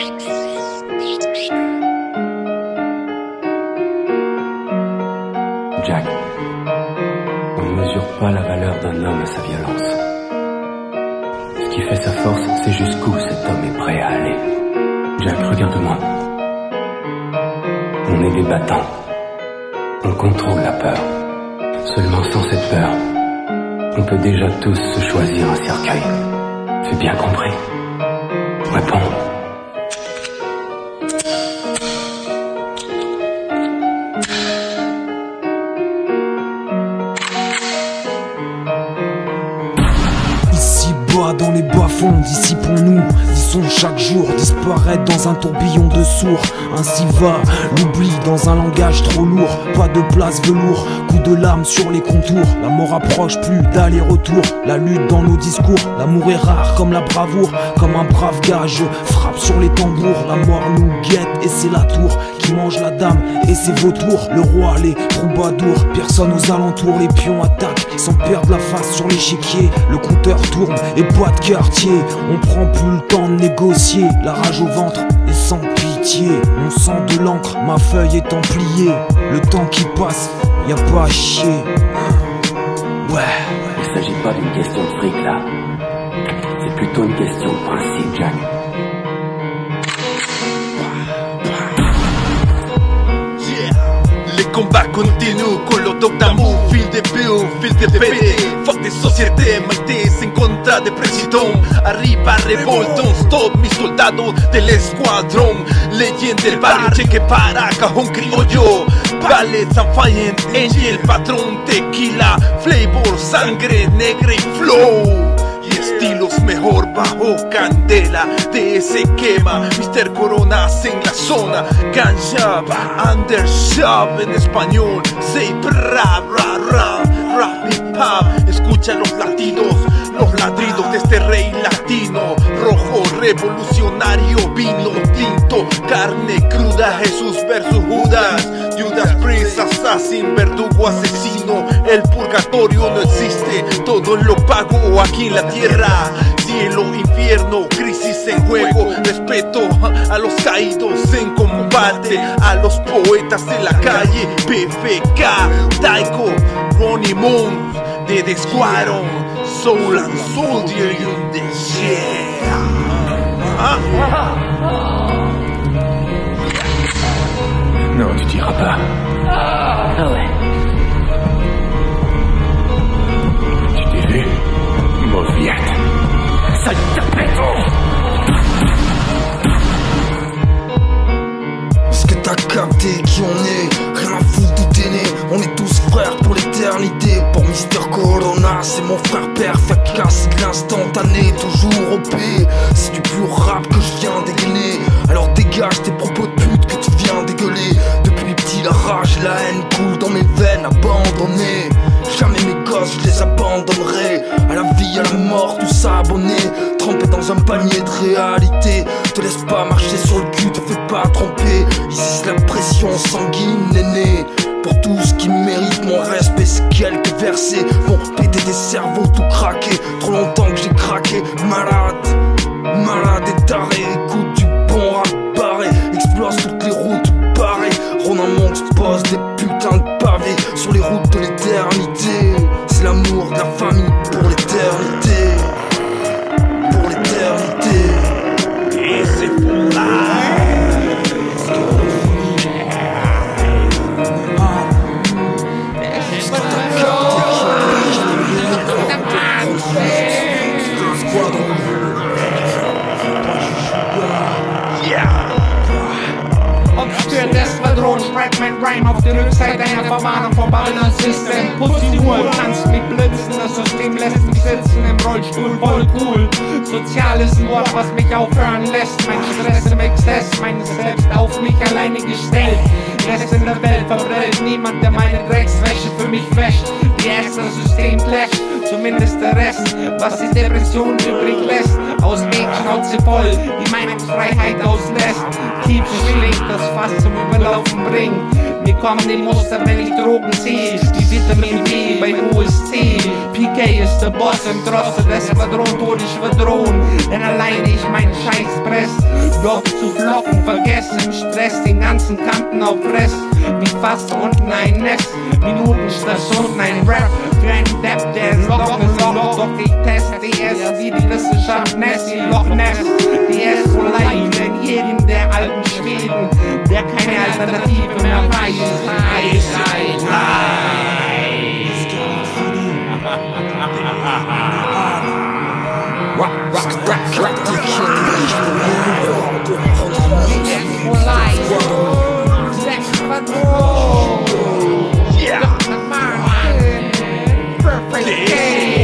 Jack, on ne mesure pas la valeur d'un homme à sa violence. Ce qui fait sa force, c'est jusqu'où cet homme est prêt à aller. Jack, regarde-moi. On est des battants. On contrôle la peur. Seulement sans cette peur, on peut déjà tous se choisir un cercueil. C'est bien compris? Réponds. Dans les bas-fonds, dissipons-nous, disons chaque jour, disparaître dans un tourbillon de sourds. Ainsi va l'oubli dans un langage trop lourd, pas de place velours, coup de lame sur les contours. La mort approche, plus d'aller-retour, la lutte dans nos discours. L'amour est rare comme la bravoure, comme un brave gars, je frappe sur les tambours. La mort nous guette et c'est la tour qui mange la dame et ses vautours. Le roi, les troubadours, personne aux alentours, les pions attaquent sans perdre la face sur l'échiquier. Le compteur tourne et bois de quartier, on prend plus le temps de négocier. La rage au ventre et sans pitié, on sent de l'encre, ma feuille est pliée. Le temps qui passe, y a pas à chier. Ouais. Il s'agit pas d'une question de fric là. C'est plutôt une question de principe, Jack. Les combats continuent con los dog d'amour, fil de bio, fil de PD. Fuck de société, maltés en contra de président. Arriba revolta, un stop, mis soldados del escuadrón. Leyenda del barrio, Che Guevara, cajón criollo. Ballets and Fire, Angel, patrón, tequila, flavor, sangre negra y flow. Y estilos mejor bajo candela de ese quema. Mr. Coronas en la zona, ganja, undershop en español. Say bra, ra, ra, rap hip hop. Escucha los latidos, los ladridos de este rey latino. Rojo, revolucionario, vino tinto, carne cruda. Jesús versus Judas, Judas Priest, assassin, verdugo, asesino. El purgatorio no existe, todo lo pago aquí en la tierra. Cielo, infierno, crisis en juego. Respeto a los caídos en combate, a los poetas de la calle. PFK, Taiko, Ronnie Moon, de The Squadron, Soul and Soldier in the yeah. Non, tu diras pas. Ah ouais. Tu t'es vu? Mauviette. Sale tapette. Est-ce que t'as capté qui on est? Rien à foutre d'où t'es né. On est tous frères pour l'éternité. Pour Mr. Corona, c'est mon frère perfect. Casse de l'instantané, toujours OP. C'est du pur rap que je viens dégainer. Alors dégage tes propos de pute que tu viens dégueuler. Depuis petit la rage et la haine coulent dans mes veines. Abandonné, jamais mes gosses je les abandonnerai. À la vie, à la mort, tous abonnés. Trempé dans un panier de réalité. Te laisse pas marcher sur le cul, te fais pas tromper. Ici c'est la pression sanguine néné. Pour tout ce qui mérite mon respect, c'est quelques versets vont péter des cerveaux tout craqués. Trop longtemps que j'ai craqué, malade et taré. Écoute du bon rap barré, explose toutes les routes barrées. Ronan Monk pose des putains de pavés sur les routes de l'éternité. C'est l'amour de la famille pour l'éternité. Pour l'éternité. Et c'est pour la Obstört Esquadron, schreibt mein Rhyme auf der Rückseite einer Verwarnung vom Balance-System. Pussy-Uhr, tanzt wie Blitzen, das System lässt mich sitzen im Rollstuhl, voll cool. Sozial ist ein Wort, was mich aufhören lässt. Mein Stress im Exzess, mein Selbst auf mich alleine gestellt. Rest in der Welt verbrellt niemand, der meine Dreckswäsche für mich wäscht. Die erste System clasht, zumindest der Rest, was die Depression übrig lässt. Aus Mädchenschnauze voll, die Meinungsfreiheit auslässt. Keep chilling, das Fass zum Überlaufen bringt. Mir kommen die Muster, wenn ich Drogen sehe, wie Vitamin B bei OSC. PK ist der Boss im Drosse des Quadron, Tod ich verdrohen, denn alleine ich meinen Scheiß press. Doch zu flocken, vergessen im Stress, den ganzen Kanten auf Rest, wie fast unten ein Nest. Minuten Stunden ein Rap für einen Depp, der ist Loch ist Loch, doch ich teste es wie die Wissenschaft Nessie, Loch Ness. Die ist so leicht, denn jedem der alten Schweden, der keine Alternative mehr weiß. Yeah. Perfect game.